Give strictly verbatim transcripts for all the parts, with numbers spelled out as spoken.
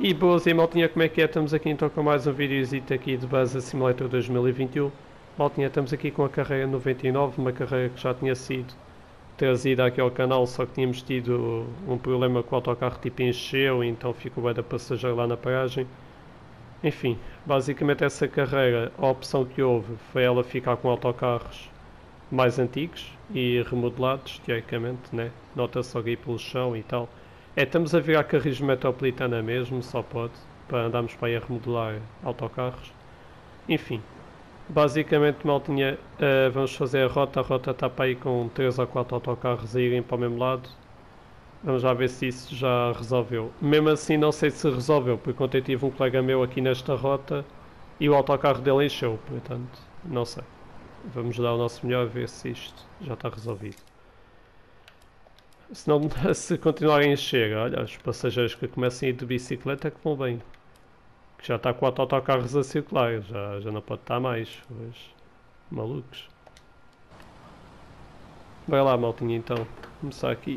E boas e maltinha, como é que é? Estamos aqui então com mais um videozito aqui de Buzz Simulator dois mil e vinte e um. Maltinha, estamos aqui com a carreira noventa e nove, uma carreira que já tinha sido trazida aqui ao canal, só que tínhamos tido um problema com o autocarro tipo encheu, então ficou bué da passageiro lá na paragem. Enfim, basicamente essa carreira, a opção que houve foi ela ficar com autocarros mais antigos e remodelados, teoricamente, né? Nota-se logo aí pelo chão e tal. É, estamos a virar carris metropolitana mesmo, só pode, para andarmos para aí a remodelar autocarros. Enfim, basicamente, maltinha, uh, vamos fazer a rota. A rota está para aí com três ou quatro autocarros a irem para o mesmo lado. Vamos já ver se isso já resolveu. Mesmo assim, não sei se resolveu, porque ontem tive um colega meu aqui nesta rota e o autocarro dele encheu, portanto, não sei. Vamos dar o nosso melhor a ver se isto já está resolvido. Se, não, se continuarem a encher, olha, os passageiros que começam a ir de bicicleta é que vão bem. Que já está quatro autocarros a circular, já, já não pode estar mais. Pois, malucos. Vai lá, maltinha, então. Começar aqui.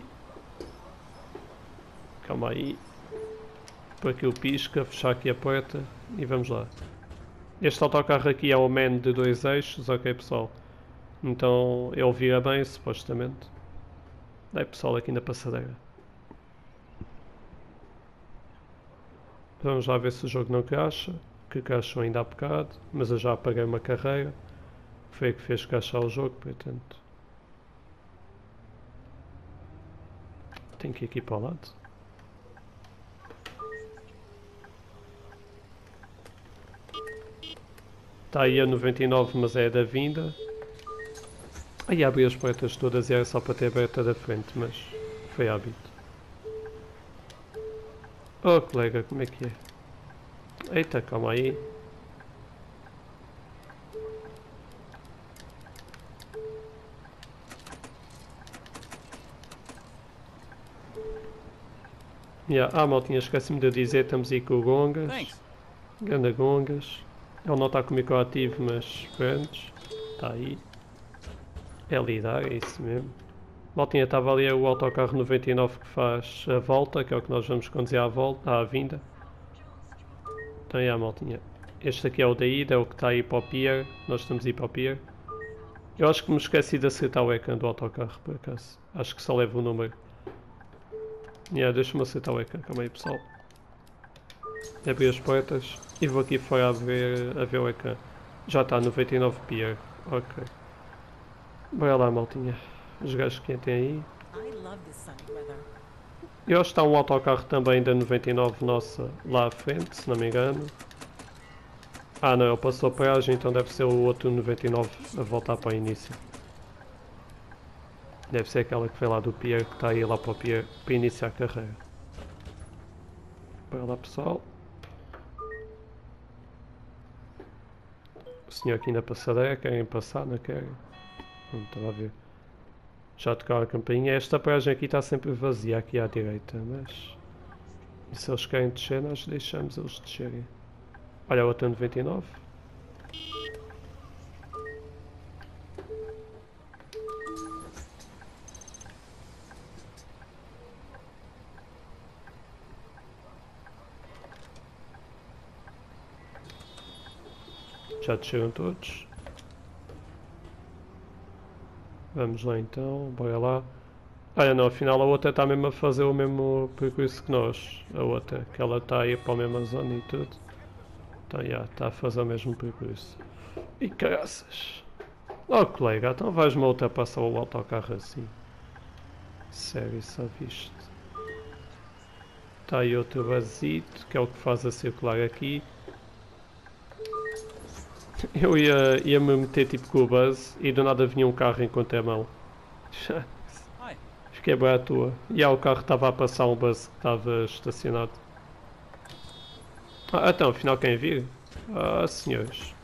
Calma aí. Por aqui o pisca, fechar aqui a porta e vamos lá. Este autocarro aqui é o man de dois eixos, ok pessoal? Então ele vira bem, supostamente. Dá pessoal aqui na passadeira. Vamos lá ver se o jogo não cracha, que crashou ainda há bocado, mas eu já apaguei uma carreira, foi a que fez crashar o jogo, portanto. Tenho que ir aqui para o lado. Está aí a noventa e nove, mas é a da vinda. Aí abri as portas todas e era só para ter aberta da frente, mas foi hábito. Oh colega, como é que é? Eita, calma aí. Yeah. Ah, maltinha, esqueci-me de dizer, estamos aí com o Gongas. Ganda Gongas. Ele não está comigo ativo, mas pronto. Está aí. É lidar, é isso mesmo. Maltinha, estava ali o autocarro noventa e nove que faz a volta, que é o que nós vamos conduzir à volta, à vinda. Então é, maltinha. Este aqui é o da ida, é o que está aí para o pier. Nós estamos aí para o pier. Eu acho que me esqueci de acertar o ecrã do autocarro, por acaso. Acho que só levo o número. Yeah, deixa-me acertar o ecrã, calma aí pessoal. Abri as portas e vou aqui fora a ver, a ver o ecrã. Já está, noventa e nove pier. Ok. Bora lá, maltinha. Os gajos que tem aí. Eu acho que está um autocarro também da noventa e nove nossa lá à frente, se não me engano. Ah não, ele passou a paragem, então deve ser o outro noventa e nove a voltar para o início. Deve ser aquela que foi lá do pier, que está aí lá para o pier para iniciar a carreira. Bora lá pessoal. O senhor aqui na passadeira, querem passar, não querem? Não estava a ver. Já tocaram a campainha. Esta paragem aqui está sempre vazia aqui à direita, mas... E se eles querem descer, nós deixamos eles descerem. Olha a outra noventa e nove. Já desceram todos. Vamos lá então, bora lá. Olha não, afinal a outra está mesmo a fazer o mesmo percurso que nós. A outra, que ela está a ir para a mesma zona e tudo. Então já, yeah, está a fazer o mesmo percurso. E caraças. Oh colega, então vais-me ultrapassar o autocarro assim. Sério, só viste. Está aí outro basito, que é o que faz a circular aqui. Eu ia, ia me meter tipo com o buzz e do nada vinha um carro em contramão. Fiquei bem à toa. E ah, o carro estava a passar um buzz que estava estacionado. Ah, então, afinal quem vir? Ah, senhores.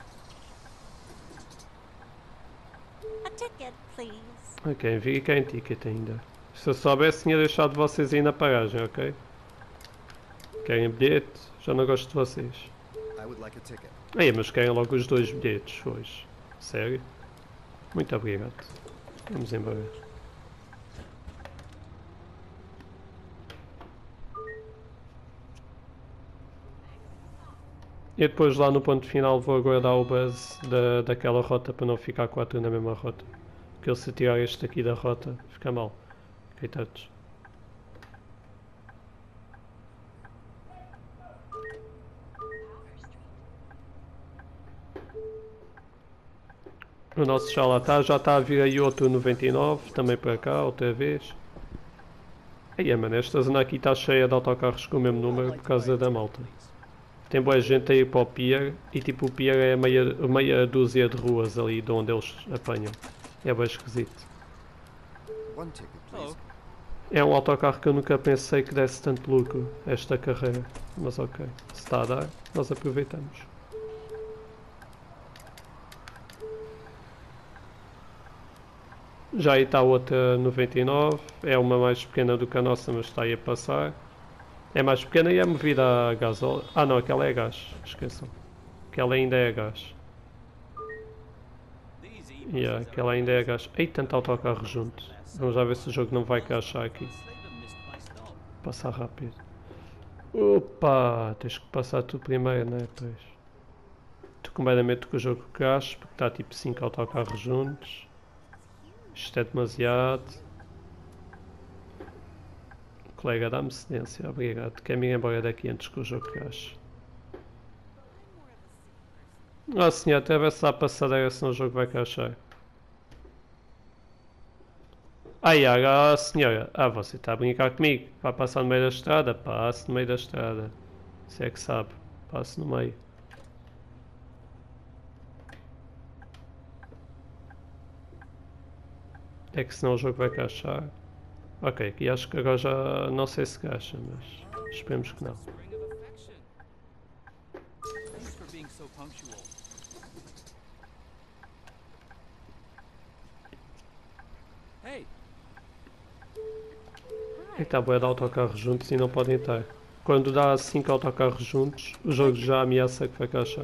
Ah, quem vir e quem ticket ainda. Se eu soubesse tinha deixado vocês aí na paragem, ok? Querem bilhete? Já não gosto de vocês. Aí, mas querem logo os dois bilhetes hoje. Sério? Muito obrigado. Vamos embora. E depois lá no ponto final vou aguardar o buzz da, daquela rota para não ficar quatro na mesma rota. Porque ele se tirar este aqui da rota fica mal. Coitados. O nosso já lá está, já está a vir aí outro noventa e nove, também para cá, outra vez. Aí, mano, esta zona aqui está cheia de autocarros com o mesmo número por causa da malta. Tem boa gente a ir para o pier e tipo o pier é meia, meia dúzia de ruas ali de onde eles apanham. É bem esquisito. É um autocarro que eu nunca pensei que desse tanto lucro, esta carreira. Mas ok, se está a dar, nós aproveitamos. Já aí está outra noventa e nove, é uma mais pequena do que a nossa, mas está aí a passar. É mais pequena e é movida a gasóleo. Ah não, aquela é a gás, esqueçam. Aquela ainda é a gás. Yeah, aquela ainda é a gás. Ei, tanto autocarro junto. Vamos já ver se o jogo não vai crashar aqui. Passar rápido. Opa, tens que passar tu primeiro, não é? Pois. Estou com medo que o jogo crash, porque está tipo cinco autocarros juntos. Isto é demasiado. Colega, dá-me cedência, obrigado. Quero ir embora daqui antes que o jogo crash. Oh senhor, atravessa a passadeira senão o jogo vai crashar. Ai, ah, senhora, ah, você está a brincar comigo? Vai passar no meio da estrada? Passe no meio da estrada. Você é que sabe, passe no meio. É que senão o jogo vai crashar. Ok, aqui acho que agora já não sei se crasha, mas esperemos que não. É que está boa de autocarros juntos e não podem estar. Quando dá cinco autocarros juntos, o jogo já ameaça que vai crashar.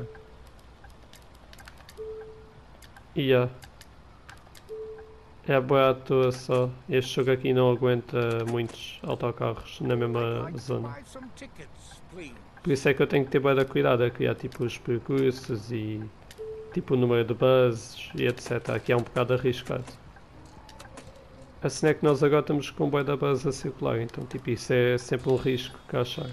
E yeah. É boa à toa só. Este jogo aqui não aguenta muitos autocarros na mesma zona. Por isso é que eu tenho que ter bem cuidado a criar tipo os percursos e tipo o número de buses e etcétera. Aqui é um bocado arriscado. Assim é que nós agora estamos com bué da base a circular, então tipo isso é sempre um risco que achar.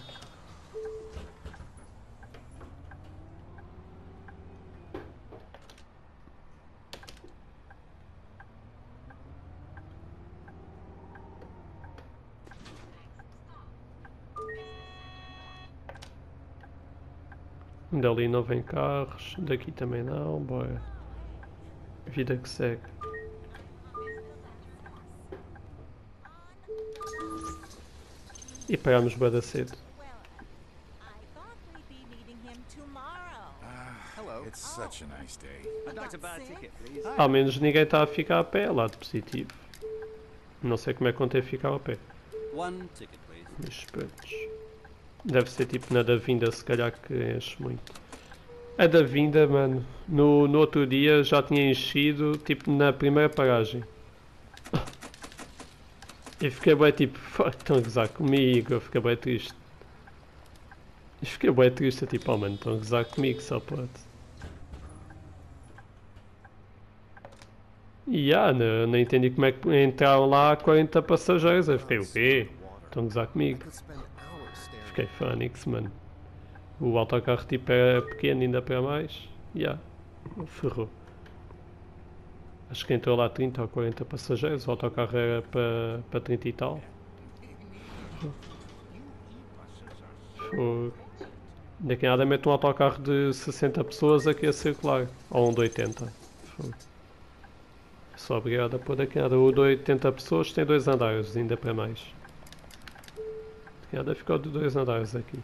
Dali não vem carros, daqui também não, bora. Vida que segue. E paramos bem da cedo. Ao menos ninguém está a ficar a pé, lado positivo. Não sei como é que ontem ficava a pé. Mas pronto. Deve ser tipo na da vinda, se calhar que enche muito. A da vinda, mano, no, no outro dia já tinha enchido, tipo na primeira paragem. E fiquei bem tipo, fuck, estão a gozar comigo, eu fiquei bem triste. E fiquei bem triste, tipo, oh mano, estão a gozar comigo, só pode. E ah, não, não entendi como é que entraram lá quarenta passageiros, eu fiquei, o quê? Estão a gozar comigo. Fiquei fónix, mano. O autocarro tipo é pequeno ainda para mais. Ya, yeah, ferrou. Acho que entrou lá trinta ou quarenta passageiros, o autocarro era para, para trinta e tal. Foi. Daqui a nada mete um autocarro de sessenta pessoas aqui a circular. Ou um de oitenta. Foi. Só obrigado a pôr daqui a nada. O de oitenta pessoas tem dois andares, ainda para mais. Daqui a nada ficou de dois andares aqui.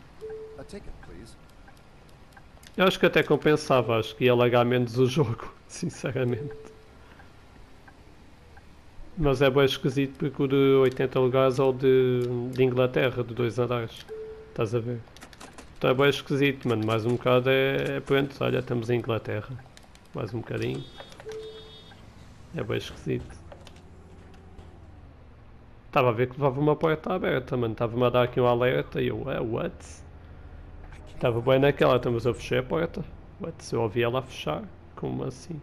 Eu acho que até compensava, acho que ia alagar menos o jogo, sinceramente. Mas é bem esquisito porque o de oitenta lugares é o de, de Inglaterra, de dois andares. Estás a ver? Então é bem esquisito, mano. Mais um bocado é, é pronto, olha, estamos em Inglaterra. Mais um bocadinho. É bem esquisito. Estava a ver que levava uma porta aberta, mano. Estava-me a dar aqui um alerta e eu, é, what? Estava bem naquela, estamos a fechar a porta. Se eu ouvi ela a fechar, como assim?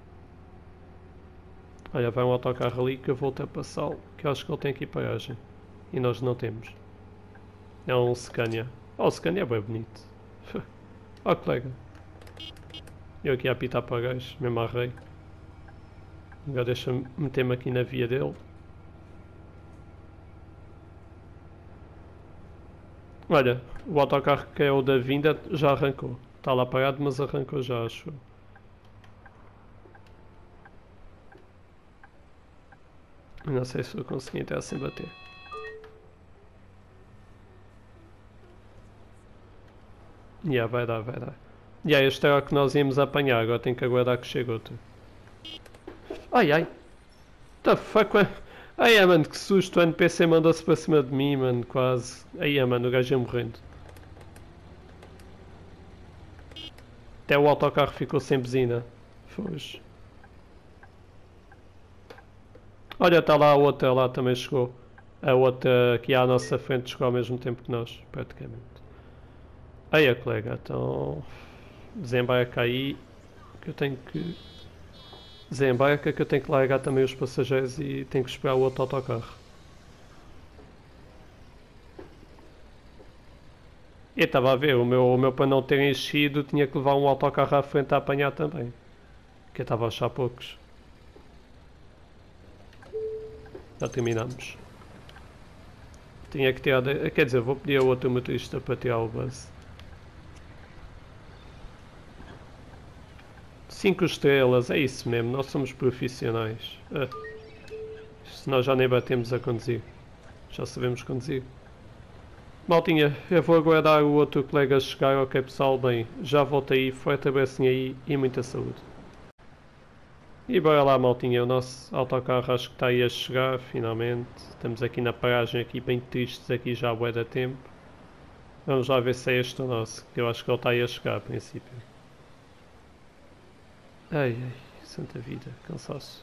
Olha, vai um autocarro ali que eu vou até passá-lo, que eu acho que ele tem aqui paragem. E nós não temos. É um Scania. Oh, o Scania é bem bonito. Oh, colega. Eu aqui a apitar para o gajo, mesmo a rei. Agora deixa-me meter-me aqui na via dele. Olha, o autocarro que é o da vinda já arrancou. Está lá parado, mas arrancou já, acho. Não sei se eu consegui entrar sem bater. Já, yeah, vai dar, vai dar. Já, yeah, este era o que nós íamos apanhar, agora tenho que aguardar que chegue outro. Ai ai! The fuck, man? Ai é, mano, que susto, o N P C mandou-se para cima de mim, mano, quase. Ai é, mano, o gajo ia morrendo. Até o autocarro ficou sem buzina. Foge. Olha, está lá a outra, lá também chegou. A outra que há à nossa frente chegou ao mesmo tempo que nós, praticamente. Aí, colega, então... Desembarca aí, que eu tenho que... Desembarca que eu tenho que largar também os passageiros e tenho que esperar o outro autocarro. E estava a ver, o meu, o meu para não ter enchido tinha que levar um autocarro à frente a apanhar também. Que eu estava a achar poucos. Já terminamos. Tinha que tirar... De... Quer dizer, vou pedir a outro motorista para tirar o bus. cinco estrelas, é isso mesmo, nós somos profissionais. Ah, se nós já nem batemos a conduzir. Já sabemos conduzir. Maltinha, eu vou aguardar o outro colega chegar, ok pessoal? Bem, já volto aí, forte abracinho aí e muita saúde. E bora lá, maltinha, o nosso autocarro acho que está aí a chegar, finalmente. Estamos aqui na paragem, aqui bem tristes, aqui já há bué de tempo. Vamos lá ver se é este o nosso, que eu acho que ele está aí a chegar a princípio. Ai ai, santa vida, cansaço.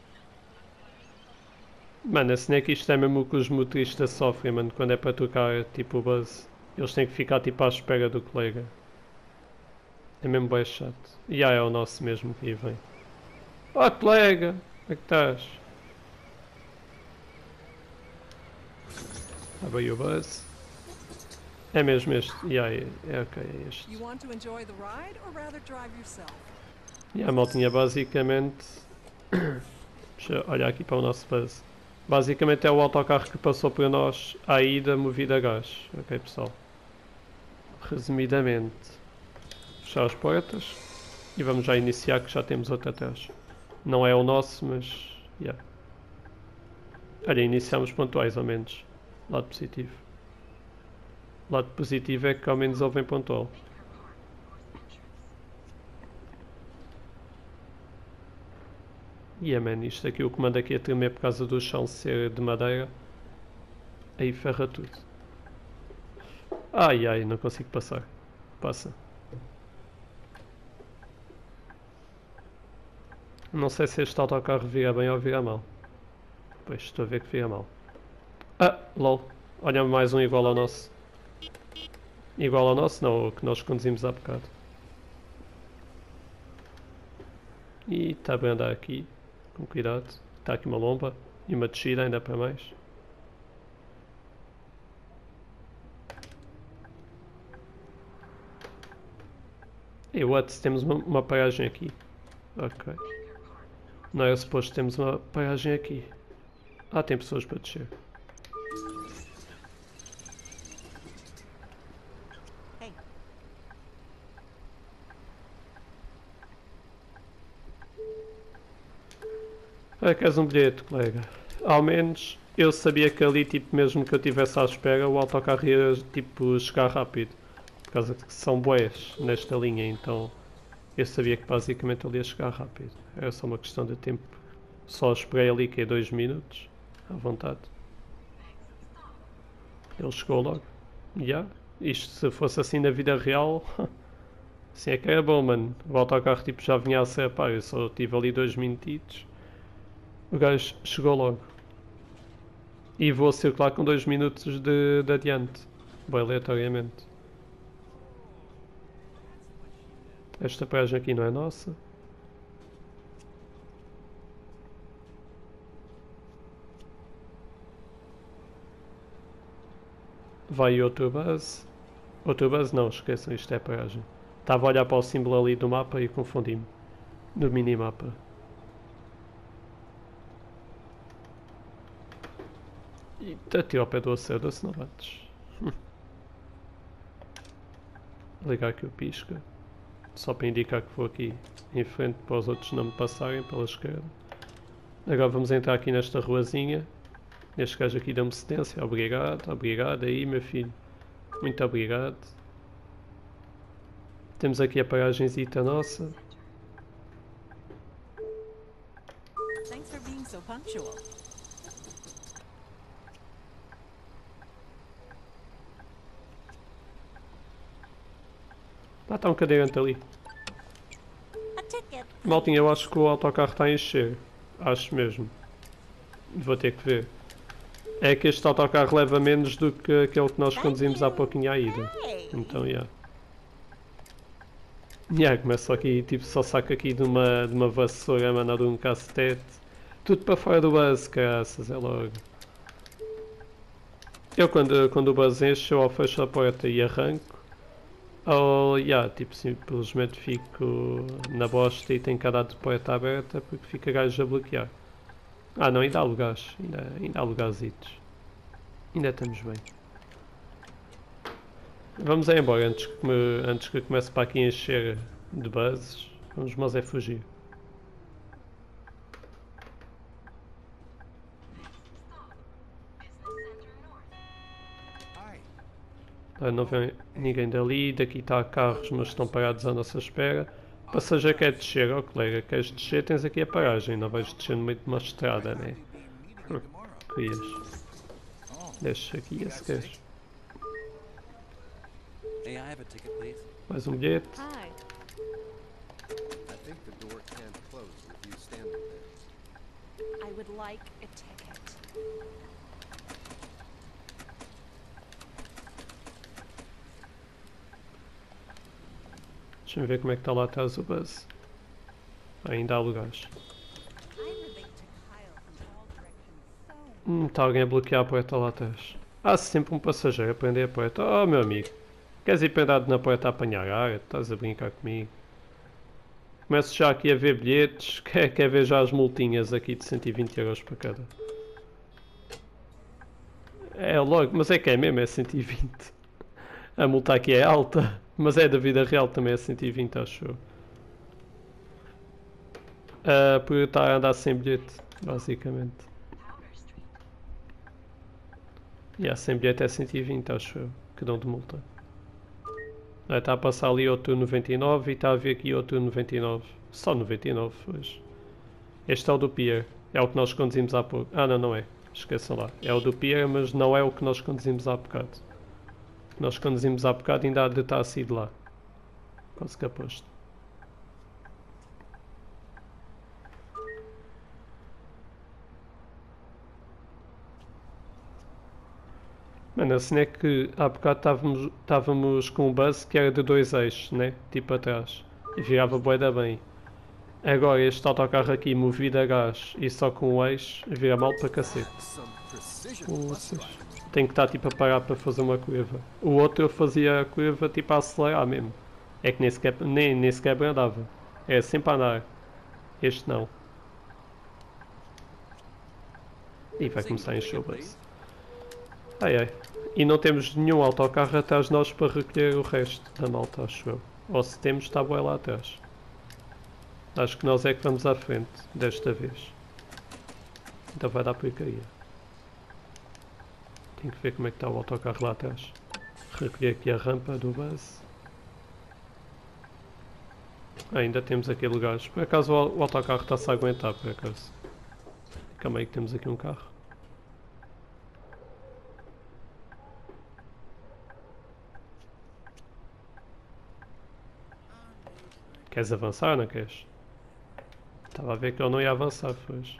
Mano, assim é que isto é mesmo o que os motoristas sofrem, mano, quando é para tocar tipo o buzz. Eles têm que ficar tipo à espera do colega. É mesmo bem chato. E ah, é o nosso mesmo que aí vem. Oh colega, como é que estás? Abre aí o buzz. É mesmo este. E ah, é, é ok, é este. E a maltinha basicamente... Deixa eu olhar aqui para o nosso buzz. Basicamente é o autocarro que passou por nós à ida movido a gás. Ok pessoal. Resumidamente. Fechar as portas. E vamos já iniciar que já temos outro atrás. Não é o nosso, mas... Yeah. Olha, iniciamos pontuais ao menos. Lado positivo. Lado positivo é que ao menos ele vem pontual. E yeah, man, isto aqui, o comando aqui a tremer por causa do chão ser de madeira. Aí ferra tudo. Ai ai, não consigo passar. Passa. Não sei se este autocarro vira bem ou vira mal. Pois, estou a ver que vira mal. Ah, lol. Olha mais um igual ao nosso. Igual ao nosso não, o que nós conduzimos há bocado. E está bem andar aqui. Com cuidado. Está aqui uma lomba. E uma descida ainda para mais. E what? Temos uma, uma paragem aqui. Ok. Não é suposto que temos uma paragem aqui. Ah, tem pessoas para descer. Ah, queres um bilhete, colega? Ao menos eu sabia que ali, tipo, mesmo que eu estivesse à espera, o autocarro ia, tipo, chegar rápido. Por causa que são bués nesta linha, então eu sabia que basicamente ele ia chegar rápido. Era só uma questão de tempo. Só esperei ali que é dois minutos, à vontade. Ele chegou logo. Já? Yeah. Isto se fosse assim na vida real, assim é que era bom, mano. O autocarro tipo, já vinha a ser, pá, eu só tive ali dois minutitos. O gajo chegou logo. E vou circular com dois minutos de, de adiante. Bem aleatoriamente. Esta paragem aqui não é nossa. Vai outro bus. Outro bus não, esqueçam, isto é paragem. Estava a olhar para o símbolo ali do mapa e confundi-me. Do minimapa. E até ao pé do acerto, se não bates. Ligar aqui o pisca. Só para indicar que vou aqui em frente para os outros não me passarem pela esquerda. Agora vamos entrar aqui nesta ruazinha. Este gajo aqui deu-me cedência. Obrigado, obrigado aí meu filho. Muito obrigado. Temos aqui a paragenzita nossa. Thanks for being so punctual. Lá está um cadeirante ali. Maltinha, eu acho que o autocarro está a encher. Acho mesmo. Vou ter que ver. É que este autocarro leva menos do que aquele que nós conduzimos há pouquinho à ida. Então, já. Yeah. Yeah, começa aqui, tipo, só saca aqui de uma, de uma vassoura, mandar um cacetete. Tudo para fora do bus, graças, é logo. Eu quando, quando o bus enche, eu fecho a porta e arranco. Ou, yeah, tipo, simplesmente fico na bosta e tenho que andar de porta aberta porque fica gajo a bloquear. Ah não, ainda há lugares, ainda, ainda há lugarzitos. Ainda estamos bem. Vamos é embora antes que, me, antes que comece para aqui a encher de buses. Vamos mas é fugir. Ah, não vem ninguém dali, daqui está carros mas estão parados à nossa espera. O passageiro quer descer, ó oh, colega, queres descer tens aqui a paragem, não vais descer no meio de uma estrada, né? Hum, querias. Deixa aqui esse queres. Mais um bilhete. I would like a ticket. Deixa-me ver como é que está lá atrás o bus. Ainda há lugares. Hum, está alguém a bloquear a porta lá atrás. Há sempre um passageiro a prender a porta. Oh meu amigo, queres ir pendado na porta a apanhar ar? Estás a brincar comigo? Começo já aqui a ver bilhetes. Quer, quer ver já as multinhas aqui de cento e vinte euros para cada? É logo, mas é que é mesmo, é cento e vinte. A multa aqui é alta, mas é da vida real também, é cento e vinte, acho eu. Uh, por eu estar a andar sem bilhete, basicamente. E yeah, sem bilhete é cento e vinte, acho eu, que dão de multa. Ah, está a passar ali outro noventa e nove e está a vir aqui outro noventa e nove. Só noventa e nove hoje. Este é o do Pier, é o que nós conduzimos há pouco. Ah não, não é, esqueçam lá. É o do Pier, mas não é o que nós conduzimos há bocado. Nós conduzimos há bocado ainda há de estar assim de lá. Quase que aposto. Mano, assim é que há bocado estávamos, estávamos com um bus que era de dois eixos, né? Tipo atrás. E virava bué da bem. Agora este autocarro aqui movido a gás e só com o eixo vira mal para cacete. Poças. Tem que estar tipo a parar para fazer uma curva. O outro eu fazia a curva tipo a acelerar mesmo. É que nem sequer, nem, nem sequer andava. É sempre a andar. Este não. E vai começar a encher o bus. Ai ai. E não temos nenhum autocarro atrás de nós para recolher o resto da malta, acho eu. Ou se temos, está bem lá atrás. Acho que nós é que vamos à frente, desta vez. Então vai dar porcaria. Tenho que ver como é que está o autocarro lá atrás. Recolher aqui a rampa do bus. Ah, ainda temos aqui lugares. Por acaso o autocarro está-se a aguentar, por acaso. Calma aí que temos aqui um carro. Queres avançar ou não queres? Estava a ver que ele não ia avançar, pois.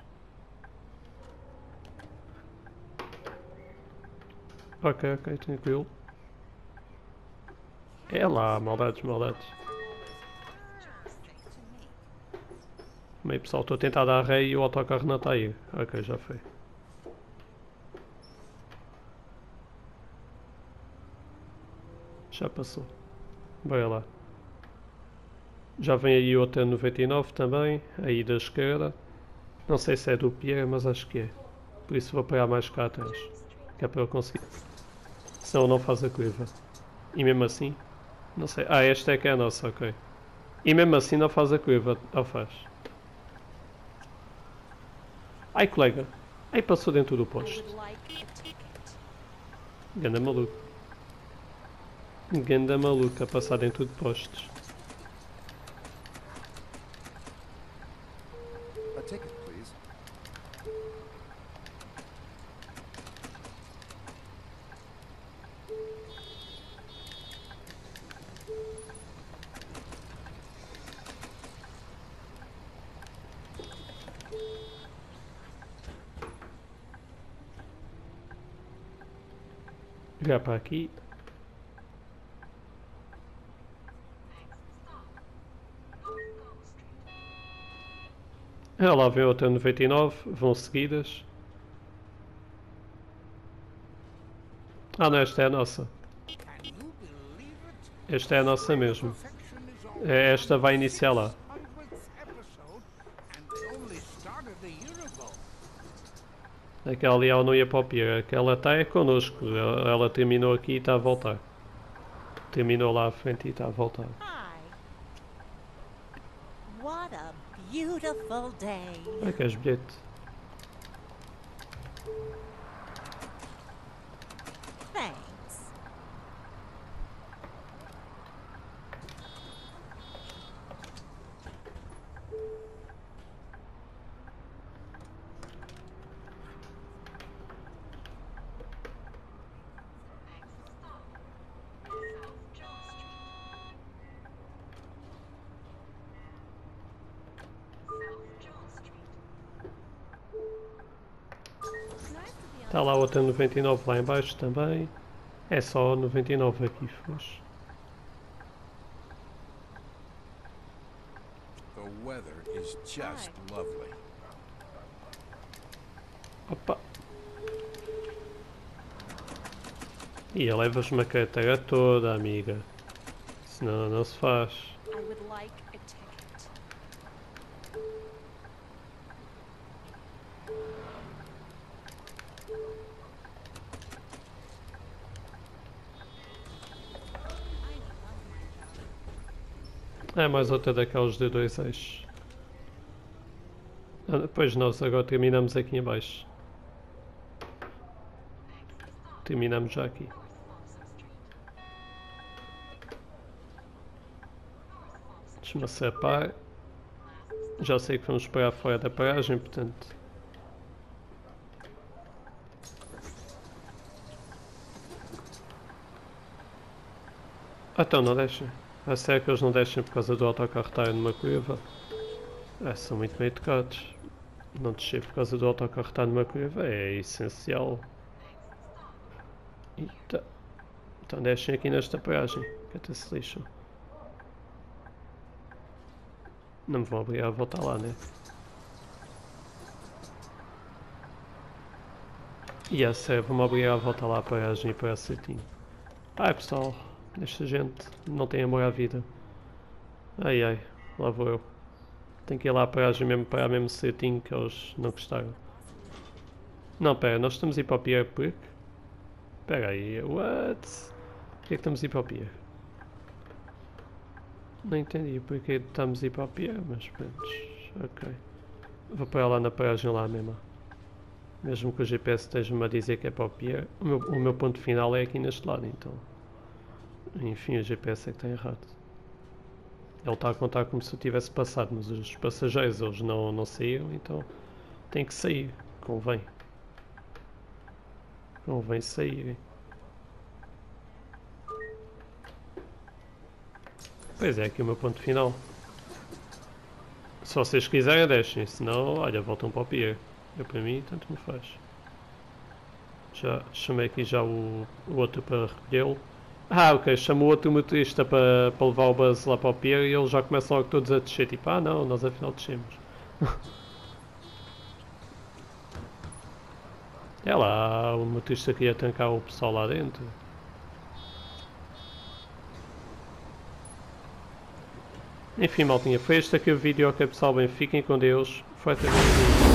Ok, ok, tranquilo. É lá, maldades, maldades. Meio pessoal, estou a tentar dar ré e o autocarro não está aí. Ok, já foi. Já passou. Bora lá. Já vem aí outra noventa e nove também, aí da esquerda. Não sei se é do Pierre, mas acho que é. Por isso vou pegar mais cá atrás. Que é para eu conseguir. Senão não faz a curva. E mesmo assim, não sei. Ah, esta é que é a nossa, ok. E mesmo assim não faz a curva, ou faz? Ai, colega. Ai, passou dentro do I poste. would like a ticket. Ganda maluco. Ganda maluco a passar dentro de postes. A ticket, please. Virar para aqui. Ah, lá vem outra noventa e nove, vão seguidas. Ah não, esta é a nossa. Esta é a nossa mesmo. É, esta vai iniciar lá. Aquela ali ela não ia para o pier, aquela está é connosco. Ela, ela terminou aqui e está a voltar. Terminou lá à frente e está a voltar. Hi. What a beautiful day. Ai, queres bilhete? Thanks. Está lá outra noventa e nove lá em baixo também. É só noventa e nove aqui, foge. The weather is just lovely. Opa! E levas-me a carteira toda, amiga. Senão não se faz. I would like a ticket. É mais outra daqueles de dois eixos. Ah, depois nós agora terminamos aqui em baixo. Terminamos já aqui. Deixa-me acertar. Já sei que vamos parar fora da paragem, portanto. Ah, então não deixem. A sério que eles não deixem por causa do autocarro estar numa curva? É, são muito bem educados. Não descer por causa do autocarro estar numa curva é essencial. Eita. Então deixem aqui nesta paragem, que até se lixam. Não me vão obrigar a voltar lá, né? E a sério, vão-me obrigar a voltar lá à paragem e para certinho. Ai pessoal, esta gente não tem amor à vida. Ai ai, lá vou eu. Tenho que ir lá à paragem mesmo para mesmo certinho que eles não gostaram. Não, pera, nós estamos a ir para o pier porque... Pera aí, what? Porquê que estamos a ir para o pier? Não entendi porque estamos a ir para o pier, mas pronto, ok. Vou para lá na paragem lá mesmo. Mesmo que o G P S esteja-me a dizer que é para o pier, o meu, o meu ponto final é aqui neste lado, então... Enfim, o G P S é que está errado. Ele está a contar como se eu tivesse passado, mas os passageiros eles não, não saíram, então tem que sair, convém. Convém saírem. Pois é, aqui o meu ponto final. Se vocês quiserem deixem, senão, olha, voltam para o pier. Eu para mim, tanto me faz. Já chamei aqui já o, o outro para recolhê-lo. Ah, ok, chamo o outro motorista para, para levar o bus lá para o pier e eles já começam logo todos a descer, tipo, ah não, nós afinal descemos. É lá, o motorista queria tancar o pessoal lá dentro. Enfim, maltinha, foi este aqui o vídeo. Ok pessoal, bem, fiquem com Deus. Foi até bem.